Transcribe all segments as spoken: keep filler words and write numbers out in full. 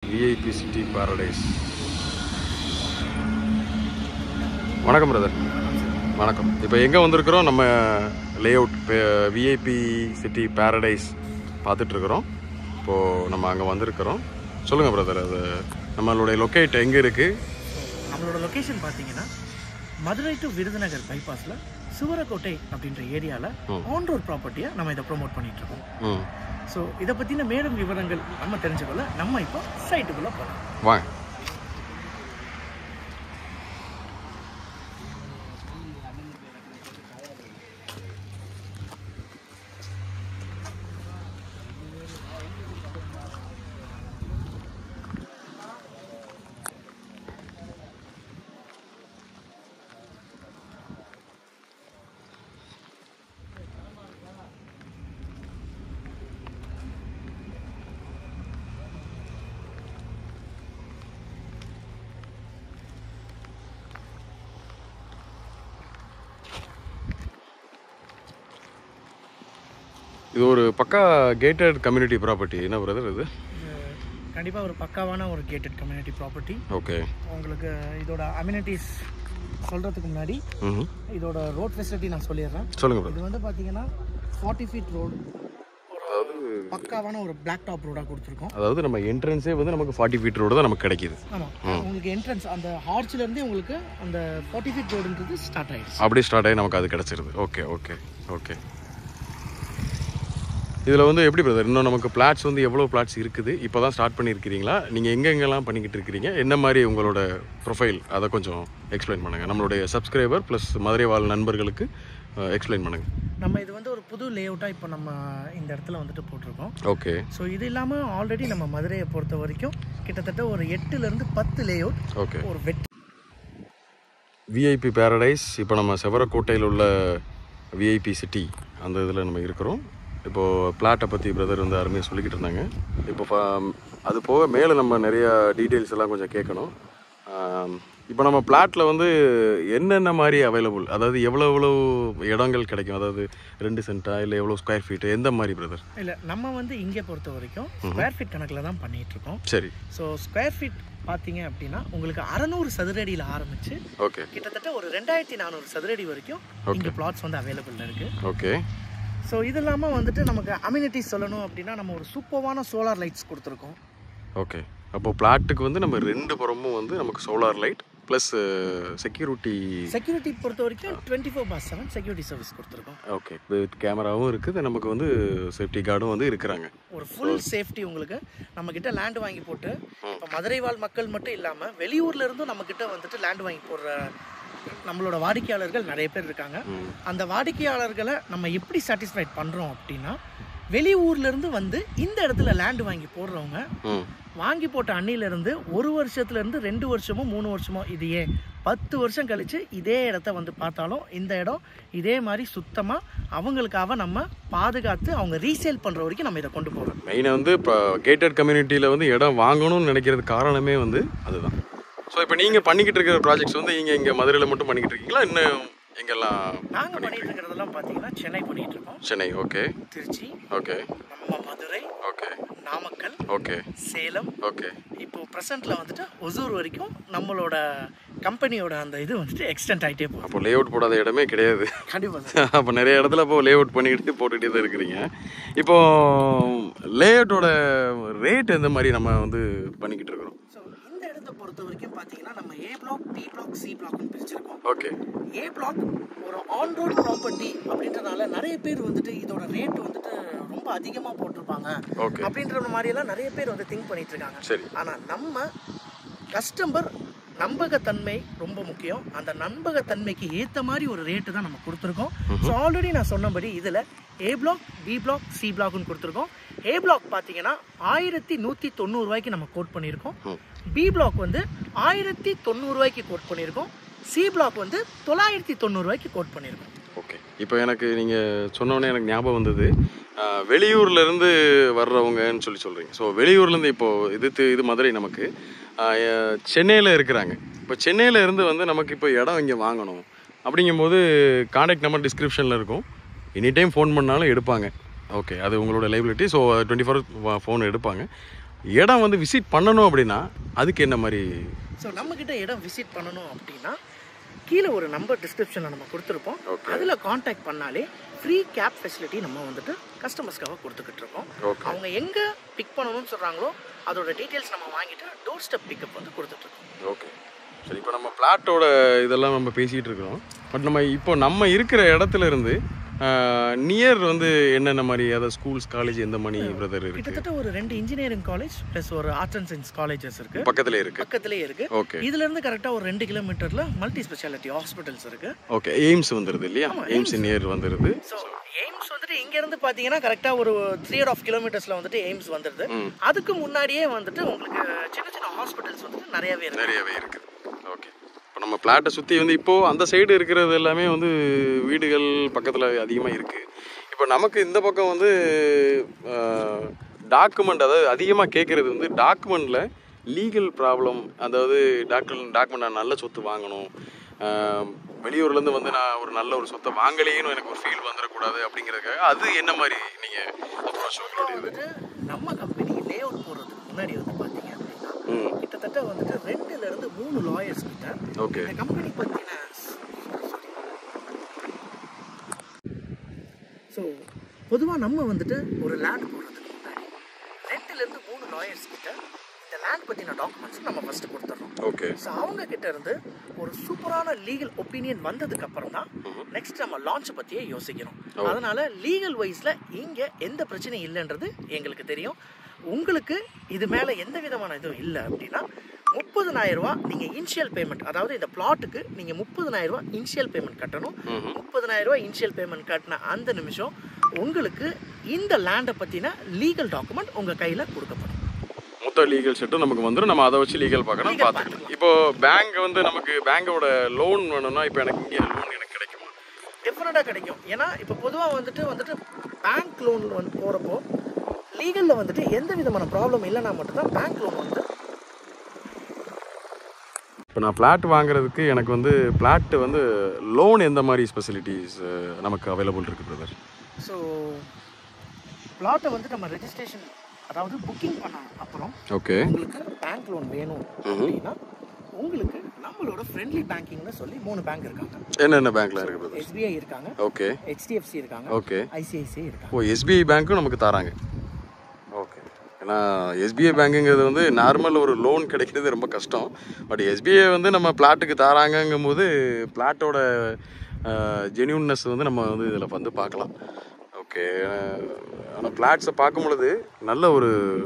V I P City Paradise. வணக்கம் brother. வணக்கம். இப்போ எங்கே வந்திருக்கிறோம்? நம்ம layout V I P City Paradise பார்த்துட்ருக்குறோம். இப்போது நம்ம அங்கே வந்திருக்கிறோம். சொல்லுங்கள் பிரதர், அது நம்மளுடைய லொக்கேட் எங்கே இருக்குது? நம்மளோட லொக்கேஷன் பார்த்தீங்கன்னா மதுரை டு விருதுநகர் பைபாஸில் சுவரக்கோட்டை அப்படின்ற ஏரியாவில் ஆன் ரோட் ப்ராப்பர்ட்டியை நம்ம இதை ப்ரொமோட் பண்ணிகிட்ருக்கோம். ஸோ இதை பற்றின மேலும் விவரங்கள் நம்ம தெரிஞ்சுக்கொள்ள நம்ம இப்போ சைட்டுக்குள்ளே போகலாம். வாங்க. இது ஒரு பக்கா கேட்டட் கம்யூனிட்டி ப்ராப்பர்ட்டி என்ன பிரதர்? இது கண்டிப்பாக ஒரு பக்காவான ஒரு கேட்டட் கம்யூனிட்டி ப்ராப்பர்ட்டி. ஓகே. உங்களுக்கு இதோட அம்யூனிட்டிஸ் சொல்கிறதுக்கு முன்னாடி இதோட ரோட் ஃபெசிலிட்டி நான் சொல்லிடுறேன். சொல்லுங்கள். இது வந்து பார்த்தீங்கன்னா ஃபார்ட்டி ஃபீட் ரோடு, அதாவது பக்காவான ஒரு பிளாக் டாப் ரோடாக கொடுத்துருக்கோம். அதாவது நம்ம என்ட்ரன்ஸே வந்து நமக்கு ஃபார்ட்டி ஃபீட் ரோடு தான் நமக்கு கிடைக்கிது. ஆமாம், உங்களுக்கு என்ட்ரன்ஸ் அந்த ஹார்ச்லேருந்தே உங்களுக்கு அந்த ஃபார்ட்டி ஃபீட் ரோடுன்றது ஸ்டார்ட் ஆகிடுச்சு. அப்படியே ஸ்டார்ட் ஆகி நமக்கு அது கிடச்சிருது. Okay okay okay. இதில் வந்து எப்படி பிரதர், இன்னும் நமக்கு பிளாட்ஸ் வந்து எவ்வளோ பிளாட்ஸ் இருக்குது? இப்போ தான் ஸ்டார்ட் பண்ணியிருக்கிறீங்களா? நீங்கள் எங்கெங்கெல்லாம் பண்ணிக்கிட்டு இருக்கிறீங்க? என்ன மாதிரி உங்களோட ப்ரொஃபைல், அதை கொஞ்சம் எக்ஸ்பிளைன் பண்ணுங்கள். நம்மளுடைய சப்ஸ்கிரைபர் ப்ளஸ் மதுரை வாழ் நண்பர்களுக்கு எக்ஸ்பிளைன் பண்ணுங்கள். நம்ம இது வந்து ஒரு புது லே அவுட்டாக இப்போ நம்ம இந்த இடத்துல வந்துட்டு போட்டிருக்கோம். ஓகே. ஸோ இது இல்லாமல் ஆல்ரெடி நம்ம மதுரையை பொறுத்த வரைக்கும் கிட்டத்தட்ட ஒரு எட்டுலேருந்து பத்து லே அவுட். ஓகே. ஒரு வெட் V I P Paradise. இப்போ நம்ம செவரக்கோட்டையில் உள்ள V I P சிட்டி அந்த இதில் நம்ம இருக்கிறோம். இப்போது பிளாட்டை பற்றி பிரதர் வந்து அருமையாக சொல்லிக்கிட்டு இருந்தாங்க. இப்போ அது போக மேலே நம்ம நிறையா டீட்டெயில்ஸ் எல்லாம் கொஞ்சம் கேட்கணும். இப்போ நம்ம பிளாட்டில் வந்து என்னென்ன மாதிரி அவைலபிள், அதாவது எவ்வளோ எவ்வளோ இடங்கள் கிடைக்கும்? அதாவது ரெண்டு சென்ட்டா இல்லை எவ்வளோ ஸ்கொயர் ஃபீட்டு, எந்த மாதிரி பிரதர்? இல்லை, நம்ம வந்து இங்கே பொறுத்த வரைக்கும் ஸ்கொயர் ஃபீட் கணக்கில் தான் பண்ணிகிட்ருக்கோம். சரி. ஸோ ஸ்கொயர் ஃபீட் பார்த்தீங்க அப்படின்னா உங்களுக்கு அறநூறு சதுரடியில் ஆரம்பிச்சு ஓகே கிட்டத்தட்ட ஒரு ரெண்டாயிரத்தி நானூறு சதுரடி வரைக்கும் இங்கே பிளாட்ஸ் வந்து அவைலபிள் இருக்குது. ஓகே. ஸோ இது இல்லாமல் வந்துட்டு நமக்கு அம்யூனிட்டிஸ் சொல்லணும் அப்படின்னா நம்ம ஒரு சூப்பர்வான சோலார் லைட்ஸ் கொடுத்துருக்கோம். ஓகே. அப்போது பிளாட்டுக்கு வந்து நம்ம ரெண்டு புறமும் வந்து நமக்கு solar light plus security security பொறுத்த வரைக்கும் twenty four bar seven security service கொடுத்துருக்கோம். ஓகே. வித் கேமராவும் இருக்குது, நமக்கு வந்து சேஃப்டி கார்டும் வந்து இருக்கிறாங்க. ஒரு ஃபுல் சேஃப்டி உங்களுக்கு நம்மக்கிட்ட லேண்டு வாங்கி போட்டு இப்போ மதுரை வாழ் மக்கள் மட்டும் இல்லாமல் வெளியூர்ல இருந்தும் நம்மக்கிட்ட வந்துட்டு லேண்டு வாங்கி போடுற நம்மளோட வாடிக்கையாளர்கள் நிறைய பேர் இருக்காங்க. அந்த வாடிக்கையாளர்களை நம்ம எப்படி சாட்டிஸ்ஃபைட் பண்ணுறோம் அப்படின்னா, வெளியூர்லேருந்து வந்து இந்த இடத்துல லேண்டு வாங்கி போடுறவங்க வாங்கி போட்ட அன்னிலேருந்து ஒரு வருஷத்துலேருந்து ரெண்டு வருஷமோ மூணு வருஷமோ இது ஏன் பத்து வருஷம் கழித்து இதே இடத்த வந்து பார்த்தாலும் இந்த இடம் இதே மாதிரி சுத்தமாக அவங்களுக்காக நம்ம பாதுகாத்து அவங்க ரீசேல் பண்ணுற வரைக்கும் நம்ம இதை கொண்டு போகிறோம். மெயினாக வந்து இப்போ கேட்டட் கம்யூனிட்டியில் வந்து இடம் வாங்கணும்னு நினைக்கிறது காரணமே வந்து அதுதான். ஸோ இப்போ நீங்கள் பண்ணிக்கிட்டு இருக்கிற ப்ராஜெக்ட்ஸ் வந்து நீங்கள் இங்கே மதுரையில் மட்டும் பண்ணிக்கிட்டு இருக்கீங்களா? இன்னும் எங்கெல்லாம் நாங்கள் பண்ணிகிட்டு இருக்கிறதெல்லாம் பார்த்தீங்கன்னா சென்னை பண்ணிகிட்டு இருக்கோம். சென்னை. ஓகே. திருச்சி. ஓகே. நம்ம Madurai. Okay. Namakkal. Okay. Salem. Okay. இப்போ ப்ரெசென்ட்டில் வந்துட்டு ஒசூர் வரைக்கும் நம்மளோட கம்பெனியோட அந்த இது வந்துட்டு எக்ஸ்டெண்ட் ஆகிட்டே போகும். அப்போ லே அவுட் போடாத இடமே கிடையாது. கண்டிப்பாக. அப்போ நிறைய இடத்துல இப்போ லே அவுட் பண்ணிக்கிட்டு போட்டுக்கிட்டே தான் இருக்கிறீங்க. இப்போது லே அவுட்டோட ரேட் எந்த மாதிரி நம்ம வந்து பண்ணிக்கிட்டு இருக்கிறோம்? ஸோ இந்த இடத்த பொறுத்த வரைக்கும் பார்த்தீங்கன்னா நம்ம A block, B block, C பிளாக்னு பிரிச்சிருக்கோம். ஓகே. ஏ பிளாக் ஒரு ஆன் ரோட் ப்ராப்பர்ட்டி அப்படின்றனால நிறைய பேர் வந்துட்டு இதோட ரேட் வந்துட்டு ரொம்ப அதிகமாக போட்டிருப்பாங்க அப்படின்ற மாதிரியெல்லாம் நிறைய பேர் வந்து திங்க் பண்ணிட்டு இருக்காங்க. சரி. ஆனால் நம்ம கஸ்டமர் நம்பகத்தன்மை ரொம்ப முக்கியம். அந்த நம்பகத்தன்மைக்கு ஏற்ற மாதிரி ஒரு ரேட்டு தான் நம்ம கொடுத்துருக்கோம். ஸோ ஆல்ரெடி நான் சொன்னபடி இதில் A block, B block, C பிளாக்னு கொடுத்துருக்கோம். ஏ பிளாக் பார்த்தீங்கன்னா ஆயிரத்தி நூற்றி தொண்ணூறு ரூபாய்க்கு நம்ம கோட் பண்ணியிருக்கோம். பி பிளாக் வந்து ஆயிரத்தி தொண்ணூறு ரூபாய்க்கு கோட் பண்ணியிருக்கோம். சி பிளாக் வந்து தொள்ளாயிரத்தி தொண்ணூறு ரூபாய்க்கு கோட் பண்ணியிருக்கோம். ஓகே. இப்போ எனக்கு நீங்கள் சொன்னோன்னே எனக்கு ஞாபகம் வந்தது, வெளியூர்லேருந்து வர்றவங்கன்னு சொல்லி சொல்கிறீங்க. ஸோ வெளியூர்லேருந்து இப்போது இது இது மதுரை நமக்கு சென்னையில் இருக்கிறாங்க. இப்போ சென்னையில் இருந்து வந்து நமக்கு இப்போ இடம் இங்கே வாங்கணும் அப்படிங்கும்போது கான்டாக்ட் நம்பர் டிஸ்கிரிப்ஷனில் இருக்கும். எனி டைம் ஃபோன் பண்ணாலும் எடுப்பாங்க. ஓகே, அது உங்களோட liability. So twenty four phone எடுப்பாங்க. இடம் வந்து விசிட் பண்ணணும் அப்படின்னா அதுக்கு என்ன மாதிரி? ஸோ நம்மக்கிட்ட இடம் விசிட் பண்ணணும் அப்படின்னா கீழே ஒரு நம்பர் டிஸ்கிரிப்ஷனில் நம்ம கொடுத்துருப்போம். அதில் காண்டாக்ட் பண்ணாலே ஃப்ரீ கேப் ஃபெசிலிட்டி நம்ம வந்துட்டு கஸ்டமர்ஸ்க்காக கொடுத்துக்கிட்டு இருக்கோம். அவங்க எங்கே பிக் பண்ணணும்னு சொல்கிறாங்களோ அதோட டீட்டெயில்ஸ் நம்ம வாங்கிட்டு டோர் ஸ்டெப் பிக்கப் வந்து கொடுத்துட்ருக்கோம். ஓகே, சரி. இப்போ நம்ம பிளாட்டோட இதெல்லாம் நம்ம பேசிகிட்டு இருக்கிறோம். பட் நம்ம இப்போ நம்ம இருக்கிற இடத்துல இருந்து நியர் வந்து என்னென்ன மாதிரி, அதாவது ஸ்கூல்ஸ், காலேஜ் எந்த மாதிரி பிரதர் இருக்கு? கிட்டத்தட்ட ஒரு ரெண்டு இன்ஜினியரிங் காலேஜ் ப்ளஸ் ஒரு ஆர்ட்ஸ் அண்ட் சயின்ஸ் காலேஜஸ் இருக்கு. பக்கத்துலேயே இருக்கு. பக்கத்துலேயே இருக்கு. ஓகே. இதுல இருந்து கரெக்டாக ஒரு ரெண்டு கிலோமீட்டர்ல மல்டி ஸ்பெஷாலிட்டி ஹாஸ்பிட்டல்ஸ் இருக்கு. ஓகே. எய்ம்ஸ் வந்துருது இல்லையா? எய்ம்ஸ் நியர் வந்துருது. ஸோ எய்ம்ஸ் வந்துட்டு இங்க இருந்து பாத்தீங்கன்னா கரெக்டா ஒரு த்ரீ அண்ட் ஆஃப் கிலோமீட்டர்ஸ்ல வந்துட்டு எய்ம்ஸ் வந்துருது. அதுக்கு முன்னாடியே வந்துட்டு உங்களுக்கு சின்ன சின்ன ஹாஸ்பிட்டல்ஸ் வந்துட்டு நிறையவே இருக்கு. நிறையவே இருக்கு. ஓகே. இப்போ நம்ம பிளாட்டை சுற்றி வந்து இப்போது அந்த சைடு இருக்கிறது எல்லாமே வந்து வீடுகள் பக்கத்தில் அதிகமாக இருக்குது. இப்போ நமக்கு இந்த பக்கம் வந்து டாக்குமெண்ட், அதாவது அதிகமாக கேட்குறது வந்து டாக்குமெண்ட்டில் லீகல் ப்ராப்ளம், அதாவது டாக்டர் டாக்குமெண்ட் நான் நல்ல சொத்து வாங்கணும், வெளியூர்லேருந்து வந்து நான் ஒரு நல்ல ஒரு சொத்தை வாங்கலேன்னு எனக்கு ஒரு ஃபீல் வந்துடக்கூடாது அப்படிங்கிறதுக்காக அது என்ன மாதிரி நீங்கள் அப்ரோச் வந்துட்டு நம்ம கம்பெனி லே அவுட் போடுறதுக்கு முன்னாடி வந்து பார்த்தீங்க அப்படின்னா கிட்டத்தட்ட வந்துட்டு ரெண்டுல இருந்து மூணு லாயர்ஸ் கிட்ட ஓகே இந்த கம்பெனி பற்றின ஸோ பொதுவாக நம்ம வந்துட்டு ஒரு லேண்ட் போடுறதுக்கு முன்னாடி ரெண்டுலேருந்து மூணு லாயர்ஸ் கிட்ட இந்த லேண்ட் பற்றின டாக்குமெண்ட்ஸ் நம்ம ஃபஸ்ட்டு கொடுத்துட்றோம். ஓகே. ஸோ அவங்க கிட்ட இருந்து ஒரு சூப்பரான லீகல் ஒப்பீனியன் வந்ததுக்கு அப்புறம் தான் நெக்ஸ்ட் நம்ம லான்ச் பற்றியே யோசிக்கிறோம். அதனால லீகல் வைஸில் இங்கே எந்த பிரச்சனையும் இல்லைன்றது எங்களுக்கு தெரியும். உங்களுக்கு இது மேலே எந்த விதமான இதுவும் இல்லை அப்படின்னா முப்பதுனாயிரம் ரூபா நீங்கள் இனிஷியல் பேமெண்ட், அதாவது இந்த பிளாட்டுக்கு நீங்கள் முப்பதுனாயிரம் ரூபா இனிஷியல் பேமெண்ட் கட்டணும். முப்பதுனாயிரம் ரூபா இனிஷியல் பேமெண்ட் கட்டின அந்த நிமிஷம் உங்களுக்கு இந்த லேண்டை பற்றின லீகல் டாக்குமெண்ட் உங்கள் கையில் கொடுக்கப்படும். மொத்த லீகல் செட்டும் நமக்கு வந்துடும். நம்ம அதை வச்சு லீகல் பார்க்கணும், பார்த்துக்கலாம். இப்போ பேங்க் வந்து நமக்கு பேங்கோட லோன் வேணும்னா இப்போ எனக்கு இங்கே லோன் எனக்கு கிடைக்குமா? டெஃபினட்டாக கிடைக்கும். ஏன்னா இப்போ பொதுவாக வந்துட்டு வந்துட்டு பேங்க் லோன் வந்து போகிறப்போ லீகலில் வந்துட்டு எந்த விதமான ப்ராப்ளம் இல்லைன்னா மட்டும்தான் பேங்க் லோன் வந்து. இப்போ நான் ஃப்ளாட் வாங்குறதுக்கு எனக்கு வந்து ஃப்ளாட்டு வந்து லோன் எந்த மாதிரி ஸ்பெசிலிட்டிஸ் நமக்கு அவைலபிள் இருக்குது பிரதர்? ஸோ பிளாட்டை வந்து நம்ம ரெஜிஸ்ட்ரேஷன், அதாவது புக்கிங் பண்ண அப்புறம் ஓகே உங்களுக்கு பேங்க் லோன் வேணும் அப்படின்னா உங்களுக்கு நம்மளோட ஃப்ரெண்ட்லி பேங்கிங்னு சொல்லி மூணு பேங்க் இருக்காங்க. என்னென்ன பேங்க்ல இருக்கு பிரதர்? எஸ்பிஐ இருக்காங்க. ஓகே. ஹெச்டிஎஃப்சி இருக்காங்க. ஓகே. ஐசிஐசிஐ இருக்காங்க. ஓ, எஸ்பிஐ பேங்க்கும் நமக்கு தராங்க. ஓகே. ஏன்னா எஸ்பிஐ பேங்குங்கிறது வந்து நார்மல் ஒரு லோன் கிடைக்கிறது ரொம்ப கஷ்டம். பட் எஸ்பிஐ வந்து நம்ம பிளாட்டுக்கு தராங்கங்கும் போது பிளாட்டோட ஜென்யூன்னஸ் வந்து நம்ம வந்து இதில் வந்து பார்க்கலாம். ஓகே. ஆனால் பிளாட்ஸை பார்க்கும் பொழுது நல்ல ஒரு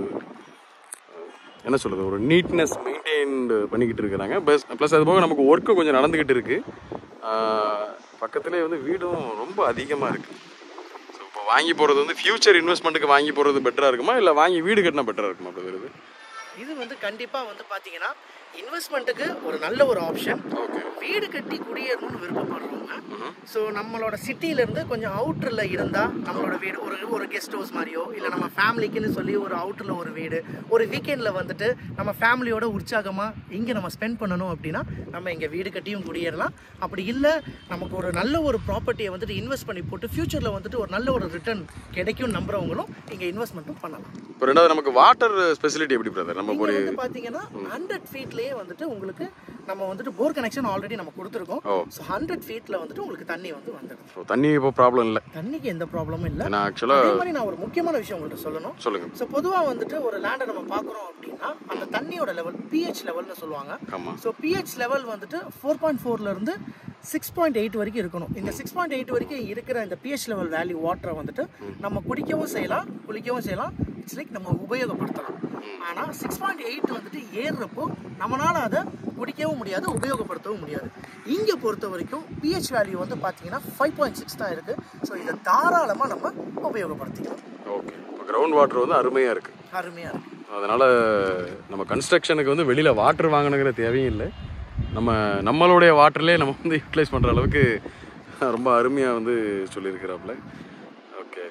என்ன சொல்கிறது, ஒரு நீட்னஸ் மெயின்டைன்டு பண்ணிக்கிட்டு இருக்கிறாங்க. ப்ளஸ் ப்ளஸ் அது போக நமக்கு ஒர்க்கு கொஞ்சம் நடந்துக்கிட்டு இருக்குது. பக்கத்துலேயே வந்து வீடும் ரொம்ப அதிகமாக இருக்குது. ஸோ இப்போ வாங்கி போகிறது வந்து ஃப்யூச்சர் இன்வெஸ்ட்மெண்ட்டுக்கு வாங்கி போகிறது பெட்டராக இருக்குமா, இல்லை வாங்கி வீடு கட்டினா பெட்டராக இருக்குமா அப்படி வருது? இது வந்து கண்டிப்பாக வந்து பார்த்தீங்கன்னா இன்வெஸ்ட்மெண்ட்டுக்கு ஒரு நல்ல ஒரு ஆப்ஷன். வீடு கட்டி குடியேறணும்னு விருப்பப்படுறவங்க ஸோ நம்மளோட சிட்டியிலேருந்து கொஞ்சம் அவுட்டரில் இருந்தால் நம்மளோட வீடு ஒரு ஒரு கெஸ்ட் ஹவுஸ் மாதிரியோ, இல்லை நம்ம ஃபேமிலிக்குன்னு சொல்லி ஒரு அவுட்டரில் ஒரு வீடு, ஒரு வீக்கெண்டில் வந்துட்டு நம்ம ஃபேமிலியோட உற்சாகமாக இங்கே நம்ம ஸ்பெண்ட் பண்ணணும் அப்படின்னா நம்ம இங்கே வீடு கட்டியும் குடியேறலாம். அப்படி இல்லை நமக்கு ஒரு நல்ல ஒரு ப்ராப்பர்ட்டியை வந்துட்டு இன்வெஸ்ட் பண்ணி போட்டு ஃபியூச்சரில் வந்துட்டு ஒரு நல்ல ஒரு ரிட்டர்ன் கிடைக்கும் நம்புறவங்களும் இங்கே இன்வெஸ்ட்மெண்ட்டும் பண்ணலாம். இப்போ ரெண்டாவது நமக்கு வாட்டர் ஃபெசிலிட்டி எப்படி பிரதர்? நம்ம ஒரு பார்த்தீங்கன்னா ஹண்ட்ரட் ஃபீட்லேயே வந்துட்டு உங்களுக்கு நம்ம வந்துட்டு போர் கனெக்ஷன் ஆல்ரெடி நம்ம கொடுத்துருக்கோம். ஸோ ஹண்ட்ரட் ஃபீட்ல வந்துட்டு உங்களுக்கு தண்ணி வந்து வந்துடும். தண்ணி இப்போ ப்ராப்ளம் இல்லை, தண்ணிக்கு எந்த ப்ராப்ளமும் இல்லை. நான் ஆக்சுவலாக அதே மாதிரி நான் ஒரு முக்கியமான விஷயம் உங்கள்கிட்ட சொல்லணும். சொல்லுங்க. ஸோ பொதுவாக வந்துட்டு ஒரு லேண்டை நம்ம பார்க்குறோம் அப்படின்னா அந்த தண்ணியோட லெவல் பிஹெச் லெவல்னு சொல்லுவாங்க. ஆமாம். ஸோ பிஹெச் லெவல் வந்துட்டு ஃபோர் பாயிண்ட் ஃபோர்ல இருந்து சிக்ஸ் பாயிண்ட் எயிட் வரைக்கும் இருக்கணும். இந்த சிக்ஸ் பாயிண்ட் எயிட் வரைக்கும் இருக்கிற இந்த பிஹெச் லெவல் வேல்யூ வாட்டரை வந்துட்டு நம்ம குடிக்கவும் செய்யலாம், குளிக்கவும் செய்யலாம், இட்ஸ் லைக் நம்ம உபயோகப்படுத்தலாம். ஆனால் சிக்ஸ் பாயிண்ட் எயிட் வந்துட்டு ஏறுறப்போ நம்மளால அதை குடிக்கவும் முடியாது, உபயோகப்படுத்தவும் முடியாது. இங்கே பொறுத்த வரைக்கும் பிஹெச் வேல்யூ வந்து பார்த்தீங்கன்னா ஃபைவ் பாயிண்ட் சிக்ஸ் தான் இருக்குது. ஸோ இதை தாராளமாக நம்ம உபயோகப்படுத்திக்கலாம். ஓகே. இப்போ கிரவுண்ட் வாட்டர் வந்து அருமையாக இருக்குது. அருமையாக இருக்குது. அதனால் நம்ம கன்ஸ்ட்ரக்ஷனுக்கு வந்து வெளியில் வாட்டர் வாங்கணுங்கிற தேவையும் இல்லை. நம்ம நம்மளுடைய வாட்டர்லேயே நம்ம வந்து யூட்டிலைஸ் பண்ணுற அளவுக்கு ரொம்ப அருமையாக வந்து சொல்லியிருக்கிறாப்புல. ஓகே.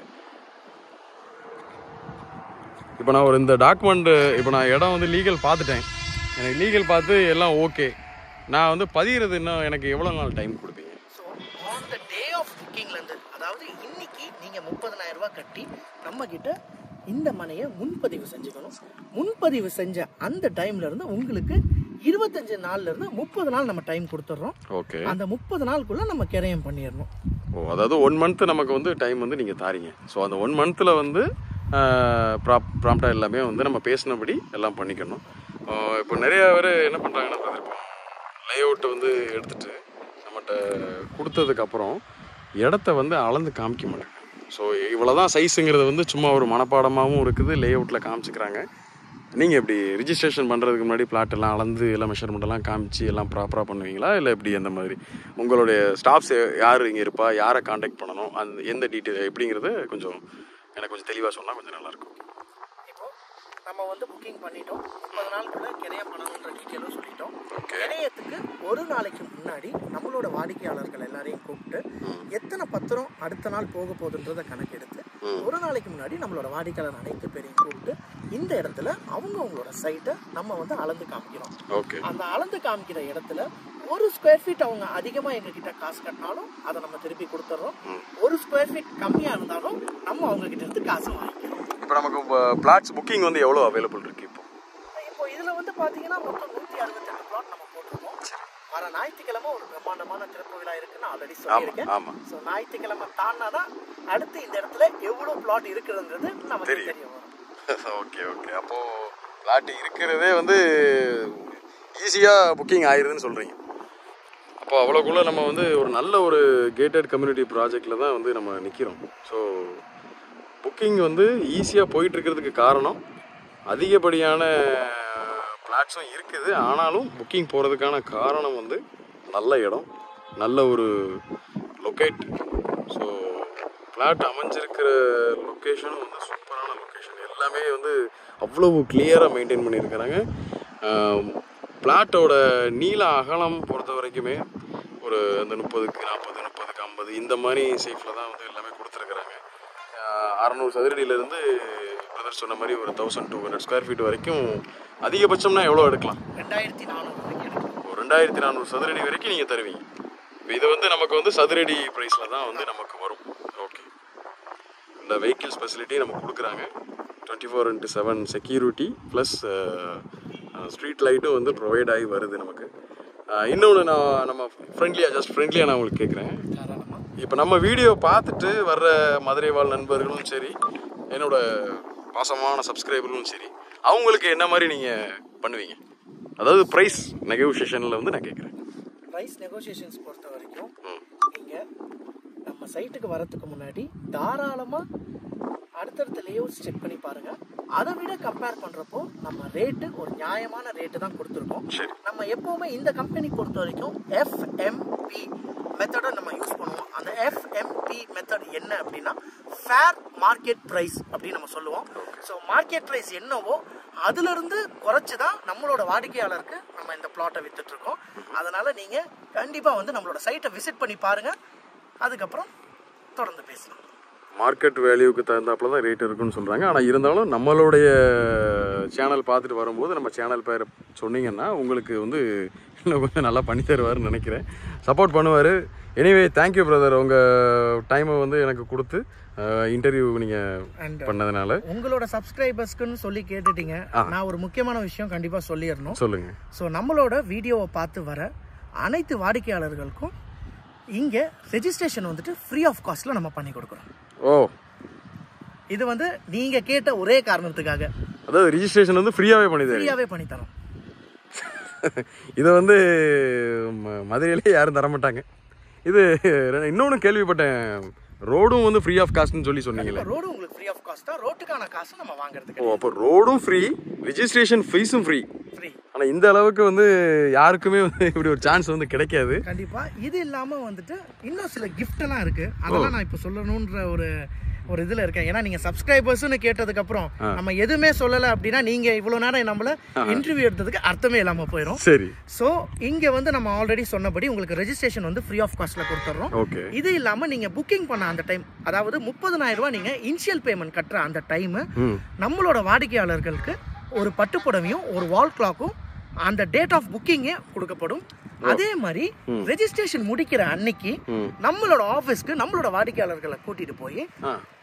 இப்போ நான் ஒரு இந்த டாக்குமெண்ட்டு இப்போ நான் இடம் வந்து லீகல் பார்த்துட்டேன், எனக்கு லீகல் பார்த்து எல்லாம் ஓகே, நான் வந்து பதிகிறது இன்னும் எனக்கு எவ்வளோ நாள் டைம் கொடுப்பீங்க? So on the day of புக்கிங்லேருந்து, அதாவது இன்னைக்கு நீங்கள் முப்பதனாயிரம் ரூபா கட்டி நம்மக்கிட்ட இந்த மனையை முன்பதிவு செஞ்சுக்கணும். முன்பதிவு செஞ்ச அந்த டைம்ல இருந்து உங்களுக்கு இருபத்தஞ்சு நாள்ல இருந்து முப்பது நாள் நம்ம டைம் கொடுத்துட்றோம். ஓகே. அந்த முப்பது நாளுக்குள்ள நம்ம கிரயம் பண்ணிடணும். ஓ, அதாவது ஒன் மந்த் நமக்கு வந்து டைம் வந்து நீங்கள் தாரீங்க. ஸோ அந்த ஒன் மந்த்தில் வந்து ப்ராப் ப்ராம்ப்டாக எல்லாமே வந்து நம்ம பேசினபடி எல்லாம் பண்ணிக்கணும். இப்போ நிறைய பேர் என்ன பண்ணுறாங்கன்னா, இப்போ லே அவுட்டை வந்து எடுத்துகிட்டு நம்மகிட்ட கொடுத்ததுக்கப்புறம் இடத்த வந்து அளந்து காமிக்க மாட்டாங்க. ஸோ இவ்வளோ தான் சைஸுங்கிறது வந்து சும்மா ஒரு மனப்பாடமாகவும் இருக்குது, லே அவுட்டில் காமிச்சிக்கிறாங்க. நீங்கள் எப்படி ரிஜிஸ்ட்ரேஷன் பண்ணுறதுக்கு முன்னாடி பிளாட் எல்லாம் அளந்து எல்லாம் மெஷர்மெண்ட் எல்லாம் காமிச்சு எல்லாம் ப்ராப்பராக பண்ணுவீங்களா, இல்லை எப்படி அந்த மாதிரி உங்களுடைய ஸ்டாஃப்ஸ் யார் இங்கே இருப்பா, யாரை காண்டாக்ட் பண்ணணும், அந்த எந்த டீட்டெயில் எப்படிங்கிறது கொஞ்சம் எனக்கு கொஞ்சம் தெளிவாக சொன்னால் கொஞ்சம் நல்லாயிருக்கும். இப்போ நம்ம வந்து புக்கிங் பண்ணிட்டோம், முப்பது நாளுக்குள்ள கிரயம் பண்ணணுன்ற டீட்டெயிலும் சொல்லிட்டோம். கிரயத்துக்கு ஒரு நாளைக்கு முன்னாடி நம்மளோட வாடிக்கையாளர்கள் எல்லாரையும் கூப்பிட்டு எத்தனை பத்திரம் அடுத்த நாள் போக போகுதுன்றதை கணக்கெடுத்து ஒரு நாளைக்கு முன்னாடி நம்மளோட வாடிக்கையாளர் அனைத்து பேரையும் கூப்பிட்டு இந்த இடத்துல அவங்க அவங்களோட சைட்டை நம்ம வந்து அளந்து காமிக்கிறோம். ஓகே. அந்த அளந்து காமிக்கிற இடத்துல ஒரு ஸ்கொயர் ஃபீட் அவங்க அதிகமா எங்க கிட்ட காசு கட்டினாலும் அதை நம்ம திருப்பி கொடுத்துட்றோம். ஒரு ஸ்கொயர் ஃபீட் கம்மியா இருந்தாலும் நம்ம அவங்க கிட்ட இருந்து காசு வாங்கிக்கிறோம். இப்போ நமக்கு பிளாட்ஸ் புக்கிங் வந்து எவ்வளோ அவைலபிள் இருக்கு இப்போ? இப்போ இதுல வந்து பாத்தீங்கன்னா மொத்தம் நூத்தி அறுபத்தி எட்டு பிளாட் நம்ம போட்டிருக்கோம். வர ஞாயிற்றுக்கிழமை ஒரு பிரம்மாண்டமான திறப்பு விழா இருக்குன்னு ஆல்ரெடி சொல்லியிருக்கேன். ஸோ ஞாயிற்றுக்கிழமை தாண்டாதான் அடுத்து இந்த இடத்துல எவ்வளவு பிளாட் இருக்குதுன்றது நமக்கு தெரிய வரும். Okay okay. அப்போ பிளாட் இருக்கிறதே வந்து ஈஸியாக புக்கிங் ஆயிருதுன்னு சொல்கிறீங்க. அப்போ அவ்வளோக்குள்ளே நம்ம வந்து ஒரு நல்ல ஒரு கேட்டட் கம்யூனிட்டி ப்ராஜெக்டில் தான் வந்து நம்ம நிற்கிறோம். ஸோ புக்கிங் வந்து ஈஸியாக போயிட்டுருக்கிறதுக்கு காரணம் அதிகப்படியான பிளாட்ஸும் இருக்குது. ஆனாலும் புக்கிங் போகிறதுக்கான காரணம் வந்து நல்ல இடம், நல்ல ஒரு லொக்கேட். ஸோ பிளாட் அமைஞ்சிருக்கிற லொக்கேஷனும் வந்து சூப்பரான லொக்கேஷன். எல்லாமே வந்து அவ்வளவு கிளியராக மெயின்டைன் பண்ணியிருக்கிறாங்க. பிளாட்டோட நீள அகலம் பொறுத்த வரைக்குமே ஒரு அந்த முப்பதுக்கு நாற்பது முப்பதுக்கு ஐம்பது இந்த மாதிரி சேஃபில் தான் வந்து எல்லாமே கொடுத்துருக்குறாங்க. அறநூறு சதுரடியிலேருந்து பிரதர் சொன்ன மாதிரி ஒரு thousand two hundred square feet வரைக்கும் அதிகபட்சம்னா எவ்வளோ எடுக்கலாம்? ரெண்டாயிரத்தி நானூறு வரைக்கும் ஒரு ரெண்டாயிரத்தி நானூறு சதுரடி வரைக்கும் நீங்கள் தருவீங்க. இப்போ இது வந்து நமக்கு வந்து சதுரடி ப்ரைஸில் தான் வந்து நமக்கு வரும். ஓகே. இந்த வெஹிக்கிள்ஸ் ஃபெசிலிட்டி நம்ம கொடுக்குறாங்க. Twenty four into seven security plus street லைட்டும் வந்து ப்ரொவைட் ஆகி வருது நமக்கு. இன்னொன்று நான் நம்ம ஃப்ரெண்ட்லியாக ஜஸ்ட் ஃப்ரெண்ட்லியாக நான் உங்களுக்கு கேட்குறேன். இப்போ நம்ம வீடியோ பார்த்துட்டு வர்ற மதுரை வாழ் நண்பர்களும் சரி, என்னோட பாசமான சப்ஸ்கிரைபர்களும் சரி, அவங்களுக்கு என்ன மாதிரி நீங்கள் பண்ணுவீங்க? அதாவது ப்ரைஸ் நெகோசியேஷனில் வந்து நான் கேட்குறேன். ப்ரைஸ் நெகோசியேஷன்ஸ் பொறுத்த வரைக்கும் நீங்கள் நம்ம சைட்டுக்கு வரத்துக்கு முன்னாடி தாராளமாக அடுத்தடுத்த லேஅவுட்ஸ் செக் பண்ணி பாருங்கள். அதை விட கம்பேர் பண்ணுறப்போ நம்ம ரேட்டு ஒரு நியாயமான ரேட்டு தான் கொடுத்துருக்கோம். நம்ம எப்போவுமே இந்த கம்பெனி பொறுத்த வரைக்கும் எஃப்எம்பி மெத்தடை நம்ம யூஸ் பண்ணுவோம். அந்த எஃப்எம்பி மெத்தட் என்ன அப்படின்னா ஃபேர் மார்க்கெட் ப்ரைஸ் அப்படின்னு நம்ம சொல்லுவோம். ஸோ மார்க்கெட் ப்ரைஸ் என்னவோ அதுலேருந்து குறைச்சி தான் நம்மளோட வாடிக்கையாளருக்கு நம்ம இந்த பிளாட்டை விற்றுட்ருக்கோம். அதனால் நீங்கள் கண்டிப்பாக வந்து நம்மளோட சைட்டை விசிட் பண்ணி பாருங்கள். அதுக்கப்புறம் தொடர்ந்து பேசலாம். மார்க்கெட் வேல்யூவுக்கு தகுந்தாப்புல தான் ரேட் இருக்குன்னு சொல்கிறாங்க. ஆனால் இருந்தாலும் நம்மளுடைய சேனல் பார்த்துட்டு வரும்போது நம்ம சேனல் பேர் சொன்னீங்கன்னா உங்களுக்கு வந்து இன்னும் கொஞ்சம் நல்லா பண்ணி தருவார்னு நினைக்கிறேன். சப்போர்ட் பண்ணுவார். எனிவே தேங்க்யூ பிரதர், உங்கள் டைமை வந்து எனக்கு கொடுத்து இன்டர்வியூ நீங்கள் பண்ணதுனால. உங்களோட சப்ஸ்கிரைபர்ஸ்க்குன்னு சொல்லி கேட்டுட்டீங்க. நான் ஒரு முக்கியமான விஷயம் கண்டிப்பாக சொல்லிடணும். சொல்லுங்கள். ஸோ நம்மளோட வீடியோவை பார்த்து வர அனைத்து வாடிக்கையாளர்களுக்கும் இங்கே ரெஜிஸ்ட்ரேஷன் வந்துட்டு ஃப்ரீ ஆஃப் காஸ்ட்டில் நம்ம பண்ணி கொடுக்குறோம். ஓ, இது வந்து நீங்கள் கேட்ட ஒரே காரணத்துக்காக. அதாவது ரிஜிஸ்ட்ரேஷன் வந்து ஃப்ரீயாகவே பண்ணி தரோம். ஃப்ரீயாகவே பண்ணி தரோம். இதை வந்து மதுரையிலே யாரும் தரமாட்டாங்க. இது இன்னொன்று கேள்விப்பட்டேன், ரோடும் வந்து ஃப்ரீ ஆஃப் காஸ்ட்னு சொல்லி சொன்னீங்களே. ரோடும் உங்களுக்கு ஃப்ரீ ஆஃப் காஸ்ட் தான். ரோட்டுக்கான காசு நம்ம வாங்குறதுக்கு. ஓ, அப்போ ரோடும் ஃப்ரீ, ரிஜிஸ்ட்ரேஷன் ஃபீஸும் ஃப்ரீ. ஃப்ரீ. ஆனால் இந்த அளவுக்கு வந்து யாருக்குமே வந்து இப்படி ஒரு சான்ஸ் வந்து கிடைக்காது. கண்டிப்பாக. இது இல்லாமல் வந்துட்டு இன்னும் சில கிஃப்டெல்லாம் இருக்குது. அதெல்லாம் நான் இப்போ சொல்லணுன்ற ஒரு ஒரு இதில் இருக்கேன். ஏன்னா நீங்கள் சப்ஸ்கிரைபர்ஸ்னு கேட்டதுக்கப்புறம் நம்ம எதுவுமே சொல்லலை அப்படின்னா நீங்கள் இவ்வளோ நேரம் நம்மளை இன்டர்வியூ எடுத்ததுக்கு அர்த்தமே இல்லாமல் போயிடும். சரி. ஸோ இங்கே வந்து நம்ம ஆல்ரெடி சொன்னபடி உங்களுக்கு ரெஜிஸ்ட்ரேஷன் வந்து ஃப்ரீ ஆஃப் காஸ்ட்டில் கொடுத்துட்றோம். ஓகே. இது இல்லாமல் நீங்கள் புக்கிங் பண்ண அந்த டைம், அதாவது முப்பதாயிரம் ரூபாய் நீங்கள் இனிஷியல் பேமெண்ட் கட்டுற அந்த டைமு நம்மளோட வாடிக்கையாளர்களுக்கு ஒரு பட்டுப்புடவையும் ஒரு வால் கிளாக்கும் அந்த டேட் ஆஃப் புக்கிங்கே கொடுக்கப்படும். அதே மாதிரி ரெஜிஸ்ட்ரேஷன் முடிக்கிற அன்னைக்கு நம்மளோட ஆஃபீஸ்க்கு நம்மளோட வாடிக்கையாளர்களை கூட்டிட்டு போய்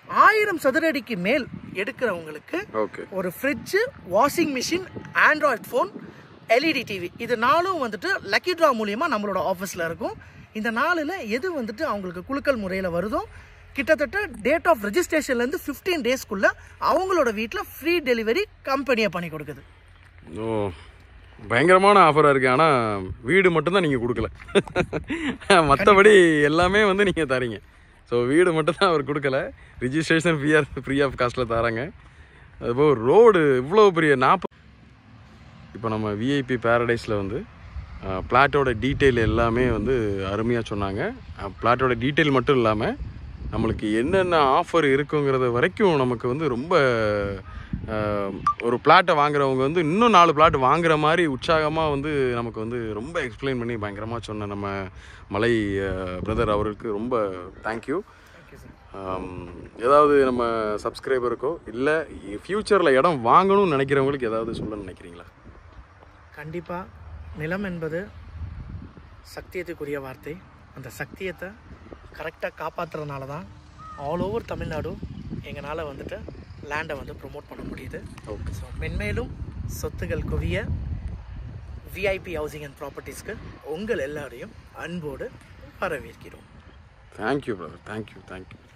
ஆயிரம் சதுரடிக்கு மேல் எடுக்கிறவங்களுக்கு ஓகே ஒரு fridge, washing machine, Android phone, LED TV இது நாலும் வந்துட்டு லக்கி ட்ரா மூலியமாக நம்மளோட ஆஃபீஸில் இருக்கும். இந்த நாளில் எது வந்துட்டு அவங்களுக்கு குலுக்கல் முறையில் வருதோ கிட்டத்தட்ட டேட் ஆஃப் ரெஜிஸ்ட்ரேஷன்லேருந்து ஃபிஃப்டீன் டேஸ்க்குள்ளே அவங்களோட வீட்டில் ஃப்ரீ டெலிவரி கம்பெனியாக பண்ணி கொடுக்குது. ஓ பயங்கரமான ஆஃபராக இருக்குது. ஆனால் வீடு மட்டும்தான் நீங்கள் கொடுக்கல, மற்றபடி எல்லாமே வந்து நீங்கள் தரீங்க. ஸோ வீடு மட்டும்தான் அவர் கொடுக்கல, ரிஜிஸ்ட்ரேஷன் ஃப்ரீயாக ஃப்ரீ ஆஃப் காஸ்ட்டில் தராங்க. அதுபோல் ரோடு இவ்வளோ பெரிய நாற்பது. இப்போ நம்ம விஐபி பேரடைஸில் வந்து பிளாட்டோட டீட்டெயில் எல்லாமே வந்து அருமையாக சொன்னாங்க. பிளாட்டோட டீட்டெயில் மட்டும் இல்லாமல் நம்மளுக்கு என்னென்ன ஆஃபர் இருக்குங்கிறத வரைக்கும் நமக்கு வந்து ரொம்ப ஒரு பிளாட்டை வாங்குறவங்க வந்து இன்னும் நாலு பிளாட் வாங்குற மாதிரி உற்சாகமாக வந்து நமக்கு வந்து ரொம்ப எக்ஸ்பிளைன் பண்ணி பயங்கரமாக சொன்ன நம்ம மலை பிரதர் அவருக்கு ரொம்ப தேங்க்யூ. ஏதாவது நம்ம சப்ஸ்கிரைபருக்கோ இல்லை ஃப்யூச்சரில் இடம் வாங்கணும்னு நினைக்கிறவங்களுக்கு ஏதாவது சொல்ல நினைக்கிறீங்களா? கண்டிப்பாக நிலம் என்பது சத்தியத்துக்குரிய வார்த்தை. அந்த சத்தியத்தை கரெக்டாக காப்பாற்றுறதுனால தான் ஆல் ஓவர் தமிழ்நாடு எங்களால் வந்துட்டு லேண்டை வந்து ப்ரொமோட் பண்ண முடியுது. ஓகே. ஸோ மென்மேலும் சொத்துகள் குவிய விஐபி ஹவுசிங் அண்ட் ப்ராப்பர்ட்டிஸ்க்கு உங்கள் எல்லாரையும் அன்போடு வரவேற்கிறோம். Thank you brother, thank you thank you.